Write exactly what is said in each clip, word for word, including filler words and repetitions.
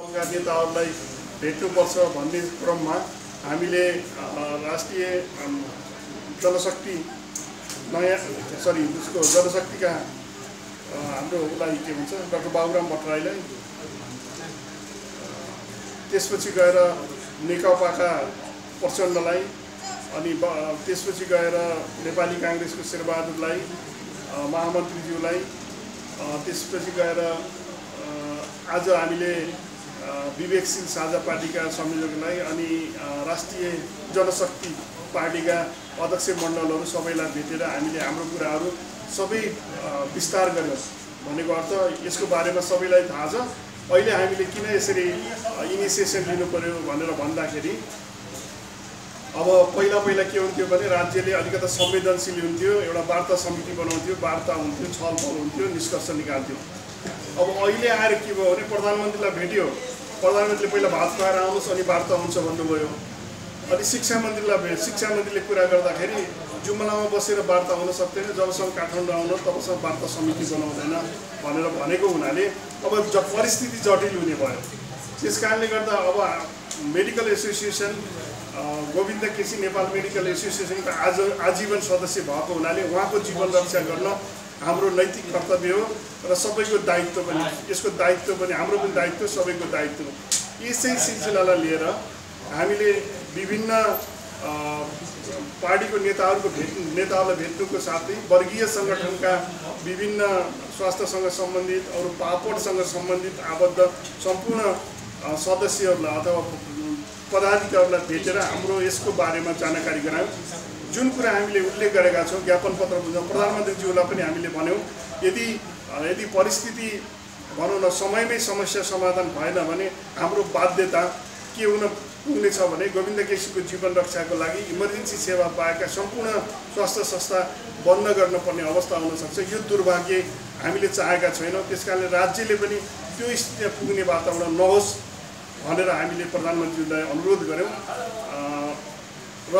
गाउँका नेताहरूलाई भेट्नुपर्छ भन्ने क्रममा हामीले राष्ट्रिय जनशक्ति नयाँ सरी उसको जनशक्तिका हाम्रो उसलाई के भन्छ डाक्टर बाबुराम भट्टराईलाई, त्यसपछि गएर नेकपाका प्रचण्डलाई, अनि त्यसपछि गएर नेपाली काङ्ग्रेसको शेरबहादुरलाई, महामन्त्रीज्यूलाई, त्यसपछि गएर आज हामीले विवेकशील साझा पार्टीका संयोजकलाई, अनि राष्ट्रिय जनशक्ति पार्टीका अध्यक्ष मण्डलहरू सबैलाई भेटेर हामीले हाम्रो कुराहरू सबै विस्तार गर्यौँ। भनेको अर्थ यसको बारेमा सबैलाई थाहा छ। अहिले हामीले किन यसरी इनिसिएसन लिनु पर्यो भनेर भन्दाखेरि अब पहिला पहिला के हुन्थ्यो भने राज्यले अलिकति संवेदनशील हुन्थ्यो, एउटा वार्ता समिति बनाउँथ्यो, वार्ता हुन्थ्यो, छलफल हुन्थ्यो, निष्कर्ष निकाल्थ्यो। अब अहिले आएर के भयो भने प्रधानमन्त्रीलाई भेट्यो, प्रधानमन्त्रीले पहिला भात खुवाएर आउनुहोस् अनि वार्ता हुन्छ भन्नुभयो। अनि शिक्षा मन्त्रीलाई भेट शिक्षा मन्त्रीले कुरा गर्दाखेरि जुम्लामा बसेर वार्ता हुन सक्दैन, जबसम्म काठमाडौँ आउनु तबसम्म वार्ता समिति बनाउँदैन भनेर भनेको हुनाले अब ज परिस्थिति जटिल हुने भयो। त्यस कारणले गर्दा अब medical association Govinda KC Nepal medical एसोसिएसनको आज आजीवन सदस्य भएको हुनाले उहाँको जीवन रक्षा गर्न हाम्रो नैतिक कर्तव्य हो र सबैको दायित्व पनि, यसको दायित्व पनि हाम्रो पनि दायित्व, सबैको दायित्व। यसै सिलसिलालाई लिएर हामीले विभिन्न पार्टीको नेताहरूको भेट नेताहरूलाई भेट्नुको साथै वर्गीय सङ्गठनका विभिन्न स्वास्थ्यसँग सम्बन्धित अरू पापडसँग सम्बन्धित आबद्ध सम्पूर्ण सदस्यहरूलाई अथवा पदाधिकारीहरूलाई भेटेर हाम्रो यसको बारेमा जानकारी गरायौँ। जुन कुरा हामीले उल्लेख गरेका छौँ ज्ञापन पत्र बुझ्छौँ, प्रधानमन्त्रीज्यूलाई पनि हामीले भन्यौँ यदि यदि परिस्थिति भनौँ न समयमै समस्या समाधान भएन भने हाम्रो बाध्यता के हुन पुग्ने छ भने गोविन्द केसीको जीवन रक्षाको लागि इमर्जेन्सी सेवा पाएका सम्पूर्ण स्वास्थ्य संस्था बन्द गर्नुपर्ने अवस्था हुनसक्छ। यो दुर्भाग्य हामीले चाहेका छैनौँ। त्यसकारणले राज्यले पनि त्यो स्थितिमा पुग्ने वातावरण नहोस् भनेर हामीले प्रधानमन्त्रीलाई अनुरोध गऱ्यौँ र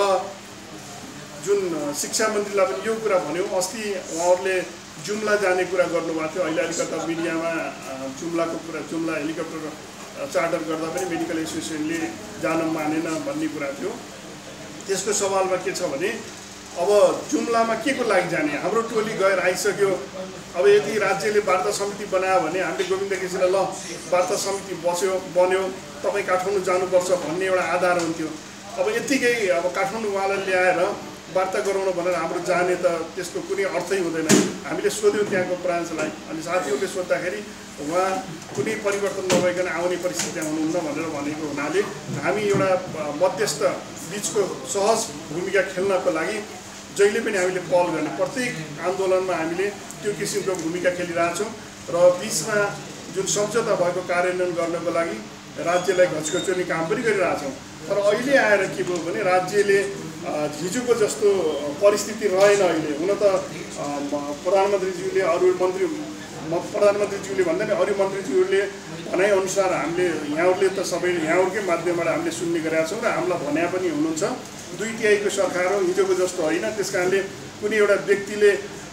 जुन शिक्षा मन्त्रीलाई पनि यो कुरा भन्यौँ। अस्ति उहाँहरूले जुम्ला जाने कुरा गर्नुभएको थियो, अहिले अलिकता मिडियामा जुम्लाको कुरा जुम्ला हेलिकप्टर चार्टर गर्दा पनि मेडिकल एसोसिएसनले जान मानेन भन्ने कुरा थियो। त्यसको सवालमा के छ भने अब जुम्लामा के को लागि जाने, हाम्रो टोली गएर आइसक्यो। अब यदि राज्यले वार्ता समिति बनायो भने हामीले गोविन्द केसीलाई ल वार्ता समिति बस्यो बन्यो तपाईँ काठमाडौँ जानुपर्छ भन्ने एउटा आधार हुन्थ्यो। अब यत्तिकै अब काठमाडौँ उहाँलाई ल्याएर वार्ता गराउनु भनेर हाम्रो जाने त त्यसको कुनै अर्थै हुँदैन। हामीले सोध्यौँ त्यहाँको ब्रान्चलाई, अनि साथीहरूले सोद्धाखेरि उहाँ कुनै परिवर्तन नभइकन आउने परिस्थिति आउनुहुन्न भनेर भनेको हुनाले हामी एउटा मध्यस्थ बिचको सहज भूमिका खेल्नको लागि जहिले पनि हामीले पहल गर्ने, प्रत्येक आन्दोलनमा हामीले त्यो किसिमको भूमिका खेलिरहेछौँ र बिचमा जुन सम्झौता भएको कार्यान्वयन गर्नको लागि राज्यलाई घचघच्याउने काम पनि गरिरहेछौँ। तर अहिले आएर के भयो भने राज्यले हिजोको जस्तो परिस्थिति रहेन। अहिले हुन त प्रधानमन्त्रीज्यूले अरू मन्त्री प्रधानमन्त्रीज्यूले भन्दा नि अरू मन्त्रीज्यूहरूले भनाइअनुसार हामीले यहाँहरूले त सबै यहाँहरूकै माध्यमबाट हामीले सुन्ने गरेका छौँ र हामीलाई भन्या पनि हुनुहुन्छ। दुई तिहाईको सरकार हो, हिजोको जस्तो होइन। त्यस कारणले कुनै एउटा व्यक्तिले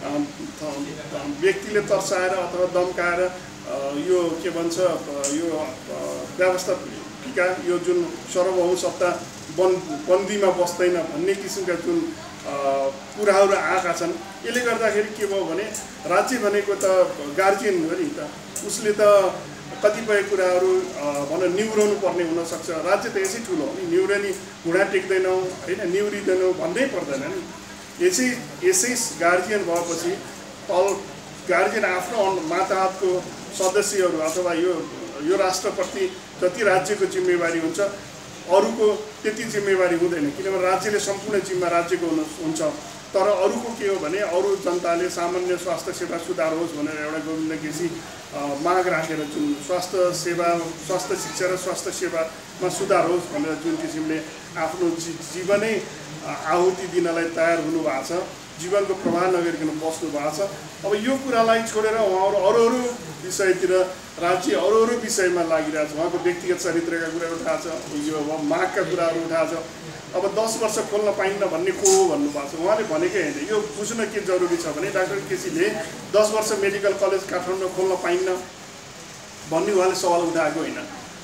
व्यक्तिले तर्साएर अथवा दम्काएर यो के भन्छ यो व्यवस्थापिका यो जुन सार्वभौम सत्ता बन् बन्दीमा बस्दैन भन्ने किसिमका जुन कुराहरू आएका छन्। यसले गर्दाखेरि के भयो भने राज्य भनेको त गार्जियन हो नि त, उसले त कतिपय कुराहरू भनौँ निहुराउनु पर्ने हुनसक्छ। राज्य त यसै ठुलो हो नि, निहुरानी घुँडा टेक्दैनौँ होइन, निहुरिँदैनौँ भन्नै पर्दैन नि। यसै यसै गार्जियन भएपछि तल गार्जियन आफ्नो माताहतको सदस्यहरू अथवा यो यो राष्ट्रप्रति जति राज्यको जिम्मेवारी हुन्छ अरूको त्यति जिम्मेवारी हुँदैन, किनभने राज्यले सम्पूर्ण जिम्मा राज्यको हुन्छ। तर अरूको के हो भने अरू जनताले सामान्य स्वास्थ्य सेवा सुधार होस् भनेर एउटा गोविन्द केसी माग राखेर जुन स्वास्थ्य सेवा स्वास्थ्य शिक्षा र स्वास्थ्य सेवामा सुधार होस् भनेर जुन किसिमले आफ्नो जीवनै आहुति दिनलाई तयार हुनुभएको छ, जीवनको प्रवाह नगरिकन बस्नु भएको छ। अब यो कुरालाई छोडेर उहाँहरू अरू अरू विषयतिर राज्य अरू अरू विषयमा लागिरहेको छ। उहाँको व्यक्तिगत चरित्रका कुरा उठाएको छ, यो मागका कुराहरू उठाएको छ। अब दस वर्ष खोल्न पाइन्न भन्ने को हो भन्नुभएको छ। उहाँले भनेकै होइन, यो बुझ्न के जरुरी छ भने डाक्टर केसीले दस वर्ष मेडिकल कलेज काठमाडौँ खोल्न पाइन्न भन्ने उहाँले सवाल उठाएको होइन।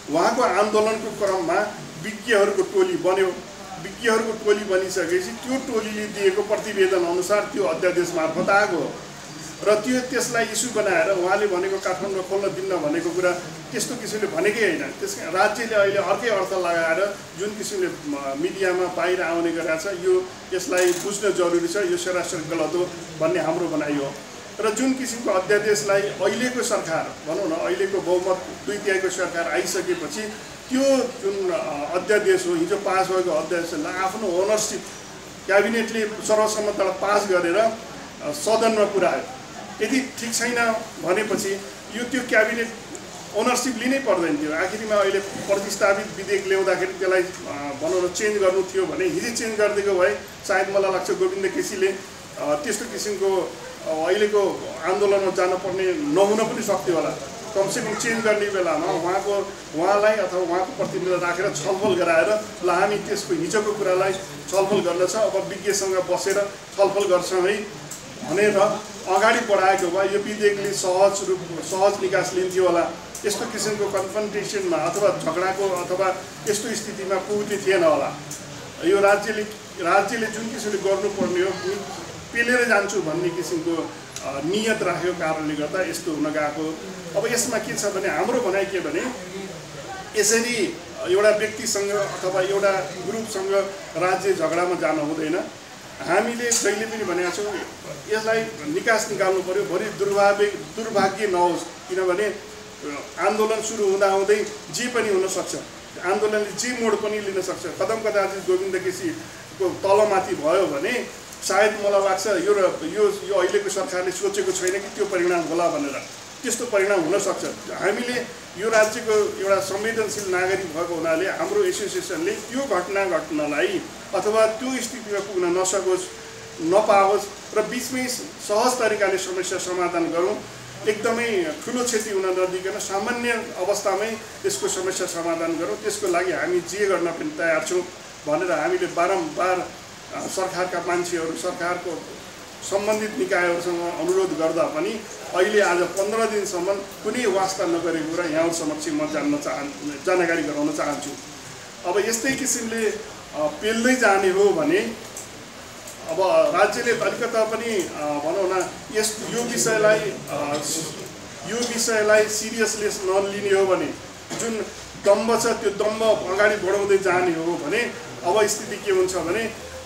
उहाँको आन्दोलनको क्रममा विज्ञहरूको टोली बन्यो। विज्ञहरूको टोली बनिसकेपछि त्यो टोलीले दिएको प्रतिवेदन अनुसार त्यो अध्यादेश मार्फत आएको हो र त्यो त्यसलाई इस्यु बनाएर उहाँले भनेको काठमाडौँ खोल्न दिन्न भनेको कुरा त्यस्तो किसिमले भनेकै होइन। त्यस राज्यले अहिले अर्कै अर्थ लगाएर जुन किसिमले मिडियामा बाहिर आउने गरेको छ यो यसलाई बुझ्न जरुरी छ, यो सरासर गलत हो भन्ने हाम्रो भनाइ हो। र जुन किसिमको अध्यादेशलाई अहिलेको सरकार भनौँ न अहिलेको बहुमत दुई तिहाईको सरकार आइसकेपछि त्यो जुन अध्यादेश हो हिजो पास भएको अध्यादेशलाई आफ्नो ओनरसिप क्याबिनेटले सर्वसम्मतलाई पास गरेर सदनमा पुर्यायो। यदि ठिक छैन भनेपछि यो त्यो क्याबिनेट ओनरसिप लिनै पर्दैन थियो। आखिरमा अहिले प्रतिस्थापित विधेयक ल्याउँदाखेरि त्यसलाई भनौँ न चेन्ज गर्नु थियो भने हिजो चेन्ज गरिदिएको भए सायद मलाई लाग्छ गोविन्द केसीले त्यस्तो किसिमको अहिलेको आन्दोलनमा जानुपर्ने नहुन पनि सक्थ्यो होला। कमसेकम चेन्ज गर्ने बेलामा उहाँको उहाँलाई अथवा उहाँको प्रतिनिधिलाई राखेर छलफल गराएर ल हामी त्यसको हिजोको कुरालाई छलफल गर्दछ, अब विज्ञसँग बसेर छलफल गर्छौँ है भनेर अगाडि बढाएको भए यो विधेयकले सहज रूप सहज निकास लिन्थ्यो होला। यस्तो किसिमको कन्फ्रन्टेसनमा अथवा झगडाको अथवा यस्तो स्थितिमा पुग्ने थिएन होला। यो राज्यले राज्यले जुन किसिमले गर्नुपर्ने हो पेलेर जान्छु भन्ने किसिमको नियत राखेको कारणले गर्दा यस्तो हुन गएको। अब यसमा के छ भने हाम्रो भनाइ के भने यसरी एउटा व्यक्तिसँग अथवा एउटा ग्रुपसँग राज्य झगडामा जानु हुँदैन। हामीले जहिले पनि भनेका छौँ यसलाई निकास निकाल्नु पर्यो, भोलि दुर्भाग्य दुर्भाग्य नहोस्। किनभने आन्दोलन सुरु हुँदाहुँदै जे पनि हुनसक्छ, आन्दोलनले जे मोड पनि लिन सक्छ। कदम कदाचित गोविन्द केसीको तलमाथि भयो भने सायद मलाई लाग्छ यो यो यो अहिलेको सरकारले सोचेको छैन कि त्यो परिणाम होला भनेर, त्यस्तो परिणाम हुनसक्छ। हामीले यो राज्यको एउटा संवेदनशील नागरिक भएको हुनाले हाम्रो एसोसिएसनले त्यो घटना घट्नलाई अथवा त्यो स्थितिमा पुग्न नसकोस् नपाओस् र बिचमै सहज तरिकाले समस्या समाधान गरौँ। एकदमै ठुलो क्षति हुन नदिकन सामान्य अवस्थामै यसको समस्या समाधान गरौँ। त्यसको लागि हामी जे गर्न पनि तयार छौँ भनेर हामीले बारम्बार सरकारका मान्छेहरू सरकारको सम्बन्धित निकायहरूसँग अनुरोध गर्दा पनि अहिले आज पन्ध्र दिनसम्म कुनै वास्ता नगरेको कुरा यहाँहरू समक्ष म जान्न चाहन् जानकारी गराउन चाहन्छु। अब यस्तै किसिमले पेल्दै जाने हो भने अब राज्यले अलिकता पनि भनौँ न यस यो विषयलाई यो विषयलाई सिरियसनेस नलिने हो भने जुन दम्ब छ त्यो दम्ब अगाडि बढाउँदै जाने हो भने अब स्थिति के हुन्छ भने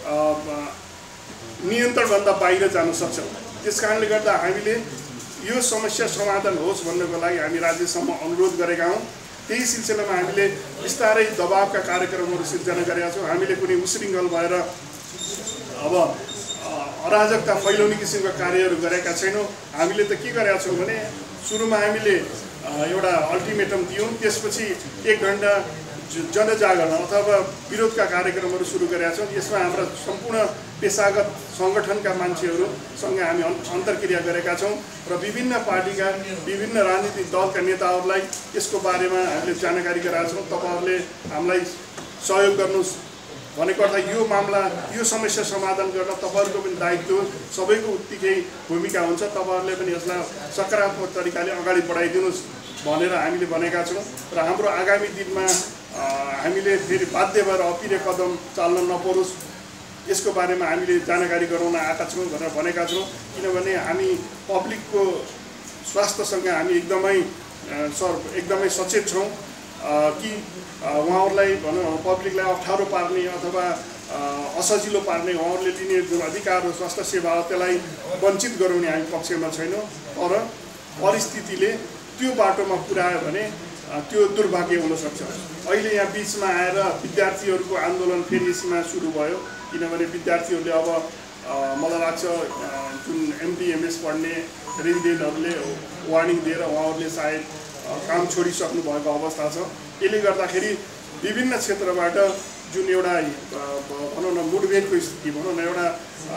नियन्त्रणभन्दा बाहिर जान सक्छ। त्यस कारणले गर्दा हामीले यो समस्या समाधान होस् भन्नको लागि हामी राज्यसम्म अनुरोध गरेका हौँ। त्यही सिलसिलामा हामीले बिस्तारै दबावका कार्यक्रमहरू सिर्जना गरेका छौँ। हामीले कुनै उश्रृङ्खल भएर अब अराजकता फैलाउने किसिमका कार्यहरू गरेका छैनौँ। हामीले त के गरेका छौँ भने सुरुमा हामीले एउटा अल्टिमेटम दियौँ, त्यसपछि एक घन्टा जनजागरण अथवा विरोधका कार्यक्रमहरू सुरु गरेका छौँ। यसमा हाम्रा सम्पूर्ण पेसागत सङ्गठनका मान्छेहरूसँग हामी अन्तर्क्रिया गरेका छौँ र विभिन्न पार्टीका विभिन्न राजनीतिक दलका नेताहरूलाई यसको बारेमा हामीले जानकारी गराएका छौँ। तपाईँहरूले हामीलाई सहयोग गर्नुहोस् भनेको अर्थ यो मामला यो समस्या समाधान गर्न तपाईँहरूको पनि दायित्व सबैको उत्तिकै भूमिका हुन्छ। तपाईँहरूले पनि यसलाई सकारात्मक तरिकाले अगाडि बढाइदिनुहोस् भनेर हामीले भनेका छौँ र हाम्रो आगामी दिनमा हामीले फेरि बाध्य भएर अपिरे कदम चाल्न नपरोस् यसको बारेमा हामीले जानकारी गराउन आएका छौँ भनेर भनेका छौँ। किनभने हामी पब्लिकको स्वास्थ्यसँग हामी एकदमै सर एकदमै सचेत छौँ कि उहाँहरूलाई भनौँ पब्लिकलाई अप्ठ्यारो पार्ने अथवा असजिलो पार्ने उहाँहरूले लिने जुन अधिकार हो स्वास्थ्य सेवा हो त्यसलाई वञ्चित गराउने हामी पक्षमा छैनौँ। तर परिस्थितिले त्यो बाटोमा पुर्यायो भने त्यो दुर्भाग्य हुनसक्छ। अहिले यहाँ बिचमा आएर विद्यार्थीहरूको आन्दोलन फेरि यसमा सुरु भयो। किनभने विद्यार्थीहरूले अब मलाई लाग्छ जुन एमडिएमएस पढ्ने रेजिडेन्टहरूले वार्निङ दिएर उहाँहरूले सायद काम छोडिसक्नु भएको अवस्था छ। यसले गर्दाखेरि विभिन्न क्षेत्रबाट जुन एउटा भनौँ न मुठभेडको स्थिति भनौँ न एउटा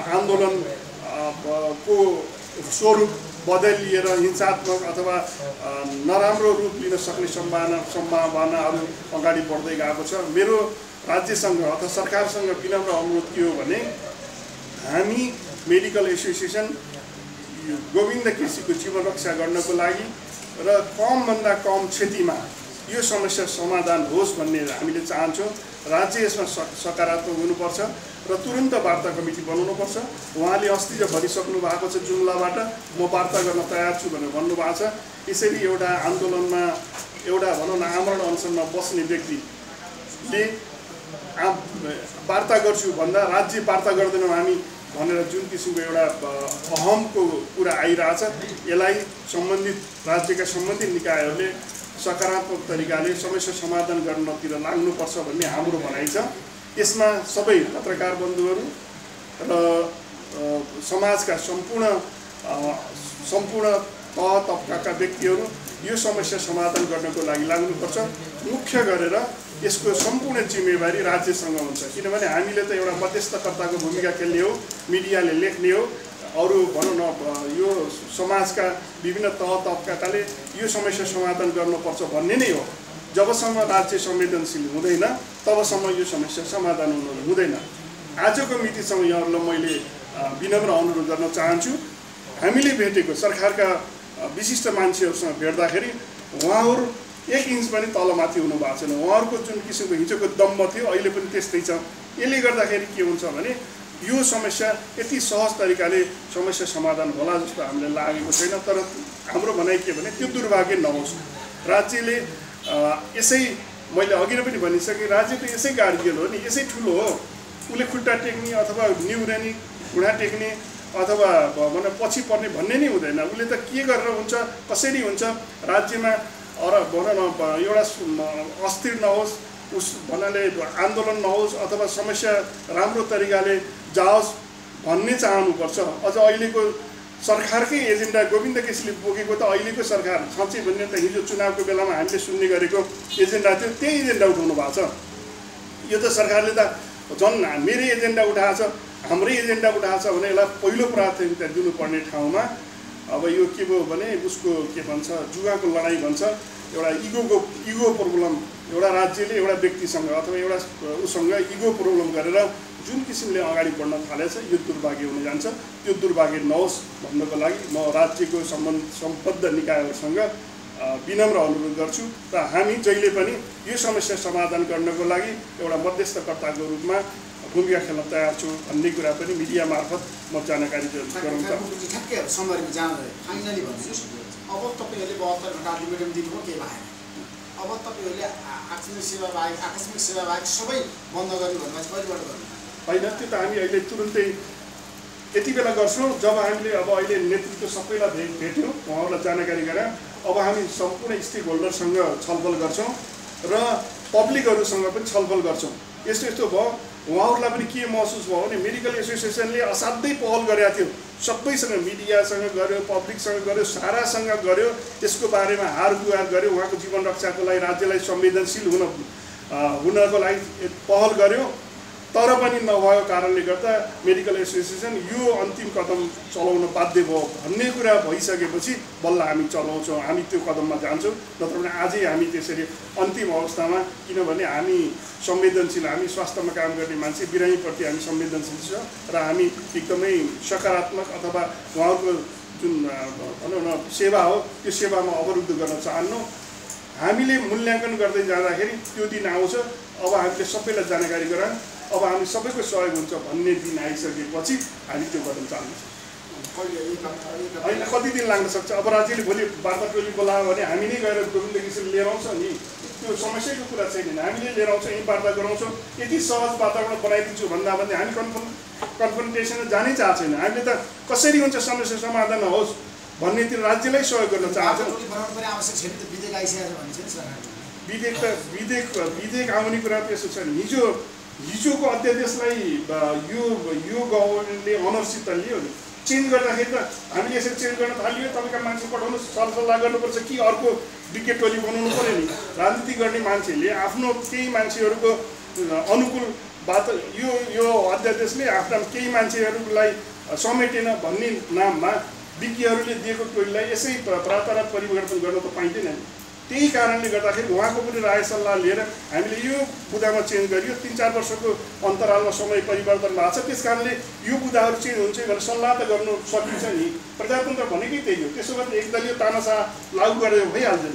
आन्दोलनको स्वरूप बदलिएर हिंसात्मक अथवा नराम्रो रूप लिन सक्ने सम्भावना सम्भावनाहरू अगाडि बढ्दै गएको छ। मेरो राज्यसँग अथवा सरकारसँग विनम्र अनुरोध के हो भने हामी मेडिकल एसोसिएसन गोविन्द केसीको जीवन रक्षा गर्नको लागि र कमभन्दा कम क्षतिमा यो समस्या समाधान होस् भन्ने हामीले चाहन्छौँ। राज्य यसमा सकारात्मक हुनुपर्छ र तुरन्त वार्ता कमिटी बनाउनुपर्छ। उहाँले अस्ति जो भनिसक्नु भएको छ जुम्लाबाट म वार्ता गर्न तयार छु भनेर भन्नुभएको छ। यसरी एउटा आन्दोलनमा एउटा भनौँ न आमरण अनसनमा बस्ने व्यक्तिले वार्ता गर्छु भन्दा राज्य वार्ता गर्दैनौँ हामी भनेर जुन किसिमको एउटा अहमको कुरा आइरहेछ, यसलाई सम्बन्धित राज्यका सम्बन्धित निकायहरूले सकारात्मक तरिकाले समस्या समाधान गर्नतिर लाग्नुपर्छ भन्ने हाम्रो भनाइ छ। यसमा सबै पत्रकार बन्धुहरू र समाजका सम्पूर्ण सम्पूर्ण तह तबकाका व्यक्तिहरू यो समस्या समाधान गर्नको लागि लाग्नुपर्छ। मुख्य गरेर यसको सम्पूर्ण जिम्मेवारी राज्यसँग हुन्छ, किनभने हामीले त एउटा मध्यस्थकर्ताको भूमिका खेल्ने हो, मिडियाले लेख्ने हो, अरू भनौँ न यो समाजका विभिन्न तह तबकाले यो समस्या समाधान गर्नुपर्छ भन्ने नै हो। जबसम्म राज्य संवेदनशील हुँदैन तबसम्म यो समस्या समाधान हुनु हुँदैन। आजको मितिसँग यहाँहरूलाई मैले विनम्र अनुरोध गर्न चाहन्छु, हामीले भेटेको सरकारका विशिष्ट मान्छेहरूसँग भेट्दाखेरि उहाँहरू एक इन्च पनि तलमाथि हुनु भएको छैन। उहाँहरूको जुन किसिमको हिजोको दम्ब थियो अहिले पनि त्यस्तै छ। यसले गर्दाखेरि के हुन्छ भने यो समस्या यति सहज तरिकाले समस्या समाधान होला जस्तो हामीलाई लागेको छैन। तर हाम्रो भनाइ के भने त्यो दुर्भाग्य नहोस्। राज्यले यसै मैले अघि नै पनि भनिसकेँ, राज्य त यसै गार्जियन हो नि, यसै ठुलो हो। उसले खुट्टा टेक्ने अथवा निहुर्ने घुँडा टेक्ने अथवा भनौँ पछि पर्ने भन्ने नै हुँदैन। उसले त के गरेर हुन्छ, कसरी हुन्छ, राज्यमा अर भनौँ न एउटा अस्थिर नहोस्, उस भन्नाले आन्दोलन नहोस् अथवा समस्या राम्रो तरिकाले जाओस् भन्ने चाहनुपर्छ। अझ अहिलेको सरकारकै एजेन्डा गोविन्द केसीले बोकेको त अहिलेको सरकार साँच्चै भन्ने त हिजो चुनावको बेलामा हामीले सुन्ने गरेको एजेन्डा थियो, त्यही एजेन्डा उठाउनु भएको छ। यो त सरकारले त झन् मेरै एजेन्डा उठाएको छ, हाम्रै एजेन्डा उठाएको छ भने यसलाई पहिलो प्राथमिकता दिनुपर्ने ठाउँमा अब यो के भयो भने उसको के भन्छ जुगाको लडाइँ भन्छ, एउटा इगोको इगो प्रब्लम, एउटा राज्यले एउटा व्यक्तिसँग अथवा एउटा उसँग इगो प्रब्लम गरेर जुन किसिमले अगाडि बढ्न थालेछ यो दुर्भाग्य हुन जान्छ। त्यो दुर्भाग्य नहोस् भन्नको लागि म राज्यको सम्बन्ध सम्बद्ध निकायहरूसँग विनम्र अनुरोध गर्छु र हामी जहिले पनि यो समस्या समाधान गर्नको लागि एउटा मध्यस्थकर्ताको रूपमा भूमिका खेल्न तयार छु भन्ने कुरा पनि मिडिया मार्फत म जानकारी गराउन चाहन्छु। ठ्याक्कै समयमा जाँदै फाइनली भन्नुहोस्, अब तपाईँहरूले बहत्तर घन्टा अल्टिमेटम दिनुभयो के भएन, अब तपाईँहरूले आकस्मिक सेवा बाहेक आकस्मिक सेवा बाहेक सबै बन्द गर्नु भन्दा चाहिँ कहिलेबाट गर्नु होइन? त्यो त हामी अहिले तुरुन्तै यति बेला गर्छौँ जब हामीले अब अहिले नेतृत्व सबैलाई भे भेट्यौँ उहाँहरूलाई जानकारी गरायौँ। अब हामी सम्पूर्ण स्टेक होल्डरसँग छलफल गर्छौँ र पब्लिकहरूसँग पनि छलफल गर्छौँ। यस्तो यस्तो भयो, उहाँहरूलाई पनि के महसुस भयो भने मेडिकल एसोसिएसनले असाध्यै पहल गरेको थियो, सबैसँग मिडियासँग गर्यो, पब्लिकसँग गर्यो, सारासँग गर्यो, त्यसको बारेमा हार गुहार गर्यो, उहाँको जीवन रक्षाको लागि राज्यलाई संवेदनशील हुन हुनको लागि पहल गर्यो। तर पनि नभएको कारणले गर्दा मेडिकल एसोसिएसन यो अन्तिम कदम चलाउन बाध्य भयो भन्ने कुरा भइसकेपछि बल्ल हामी चलाउँछौँ, हामी त्यो कदममा जान्छौँ। नत्र भने आजै हामी त्यसरी अन्तिम अवस्थामा, किनभने हामी संवेदनशील, हामी स्वास्थ्यमा काम गर्ने मान्छे, बिरामीप्रति हामी संवेदनशील छ र हामी एकदमै सकारात्मक अथवा उहाँको जुन भनौँ न सेवा हो त्यो सेवामा अवरुद्ध गर्न चाहन्नौँ। हामीले मूल्याङ्कन गर्दै जाँदाखेरि त्यो दिन आउँछ, अब हामीले सबैलाई जानकारी गरायौँ, अब हामी सबैको सहयोग हुन्छ भन्ने दिन आइसकेपछि हामी त्यो कदम चाल्छौँ। होइन कति दिन लाग्न सक्छ, अब राज्यले भोलि वार्ता टोली बोलायो भने हामी नै गएर गोविन्द केसीले लिएर आउँछ नि, त्यो समस्याको कुरा छैन, हामीले लिएर आउँछौँ, यहीँ वार्ता गराउँछौँ। यति सहज वातावरण बनाइदिन्छु भन्दा भन्दै हामी कन्फर्म कन्फ्रन्टेसन जानै चाहेको छैन। हामीले त कसरी हुन्छ समस्या समाधान होस् भन्नेतिर राज्यलाई सहयोग गर्न चाहन्छौँ। विधेयक त विधेयक विधेयक आउने कुरा त यसो छ नि, हिजो हिजोको अध्यादेशलाई यो यो गभर्मेन्टले अनरसित लियो नि, चेन्ज गर्दाखेरि त हामीले यसरी चेन्ज गर्न थालियो, तपाईँका मान्छे पठाउनु सरसल्लाह गर्नुपर्छ कि अर्को विज्ञ टोली बनाउनु पऱ्यो नि। राजनीति गर्ने मान्छेले आफ्नो केही मान्छेहरूको अनुकूल बात यो यो अध्यादेशले आफ्ना केही मान्छेहरूलाई समेटेन भन्ने नाममा विज्ञहरूले दिएको टोलीलाई यसै प्रातरात परिवर्तन गर्न त पाइँदैन नि। त्यही कारणले गर्दाखेरि उहाँको पनि राय सल्लाह लिएर हामीले यो बुदामा चेन्ज गरियो। तिन चार वर्षको अन्तरालमा समय परिवर्तन भएको छ, त्यस कारणले यो बुदाहरू चेन्ज हुन्छ भनेर सल्लाह त गर्नु सकिन्छ नि। प्रजातन्त्र भनेकै त्यही हो, त्यसो भए एकदलीय तानासा लागू गरेर भइहाल्छ नि।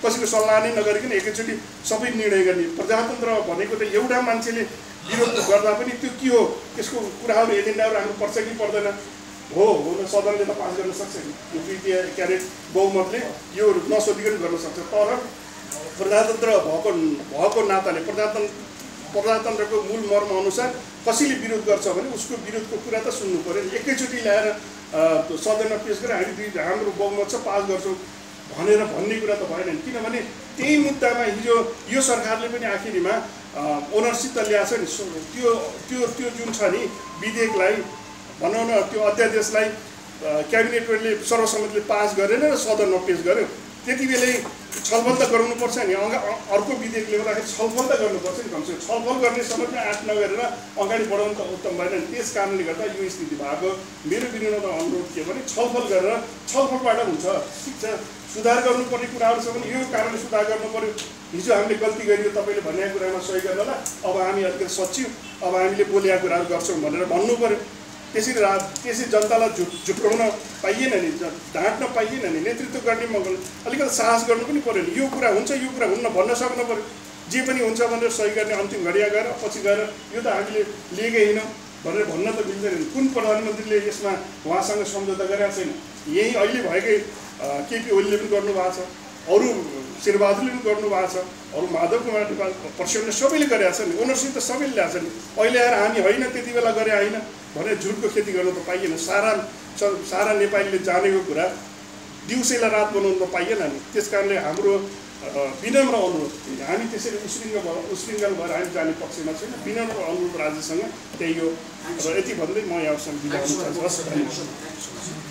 कसैको सल्लाह नै नगरिकन एकैचोटि सबै निर्णय गर्ने। प्रजातन्त्र भनेको त एउटा मान्छेले विरोध गर्दा पनि त्यो के हो त्यसको कुराहरू एजेन्डाहरू राख्नु पर्छ कि पर्दैन हो हो न सदनले त पास गर्न सक्छ नि यो तृतीय क्यारेट बहुमतले यो नसोधिकन गर्न सक्छ। तर प्रजातन्त्र भएको भएको नाताले प्रजातन्त्र प्रजातन्त्रको मूल मर्म अनुसार कसैले विरोध गर्छ भने उसको विरोधको कुरा त सुन्नु पर्यो। एकैचोटि ल्याएर सदनमा पेश गरेर हामी दुई हाम्रो बहुमत छ पास गर्छौँ भनेर भन्ने कुरा त भएन। किनभने त्यही मुद्दामा हिजो यो सरकारले पनि आखिरीमा ओनरसिप त ल्याएको छ नि त्यो त्यो त्यो जुन छ नि विधेयकलाई भनौँ न त्यो अध्यादेशलाई क्याबिनेटले सर्वसम्मतिले पास गरेन र सदनमा पेश गर्यो। त्यति बेलै छलफल त गराउनुपर्छ नि अगा अर्को विधेयक ल्याउँदाखेरि छलफल त गर्नुपर्छ नि कमसे कम छलफल गर्ने समयमा आँट नगरेर अगाडि बढाउनु त उत्तम भएन नि। त्यस कारणले गर्दा यो स्थिति भएको मेरो विनम्र अनुरोध के भने छलफल गरेर छलफलबाट हुन्छ ठिक छ। सुधार गर्नुपर्ने कुराहरू छ भने यो कारणले सुधार गर्नु पर्यो। हिजो हामीले गल्ती गरियो तपाईँले भनेको कुरामा सही गर्नलाई अब हामी अलिकति सच्यौँ अब हामीले बोलेका कुराहरू गर्छौँ भनेर भन्नु पर्यो। त्यसरी रा त्यसरी जनतालाई झुट झुक्राउन पाइएन नि ढाँट्न पाइएन नि नेतृत्व गर्ने मगल अलिकति साहस गर्नु पनि पर्यो नि। यो कुरा हुन्छ यो कुरा हुन्न भन्न सक्नु पर्यो। जे पनि हुन्छ भनेर सही गर्ने अन्तिम घडिया गएर पछि गएर यो त हामीले लिएकै होइन भनेर भन्न त मिल्दैन नि। कुन प्रधानमन्त्रीले यसमा उहाँसँग सम्झौता गरेका छैन। यही अहिले भएकै केपी ओलीले पनि गर्नुभएको छ अरू शेरबहादुरले पनि गर्नुभएको छ अरू माधव कुमार नेपाल प्रसिडन्टले सबैले गरेका छन् नि ओनरसिप त सबैले ल्याएको छ नि। अहिले आएर हामी होइन त्यति बेला गरे होइन भनेर झुटको खेती गर्नु त पाइएन। सारा सारा नेपालीले जानेको कुरा दिउँसैलाई रात बनाउनु त पाइएन नि। त्यस कारणले हाम्रो विनम्र अनुरोध हामी त्यसरी उश्रिङ्ग भएर उश्रिङ्गल भएर हामी जाने पक्षमा छैन। विनम्र अनुरोध राज्यसँग त्यही हो र यति भन्दै म यहाँसँग बिदा हुन चाहन्छु।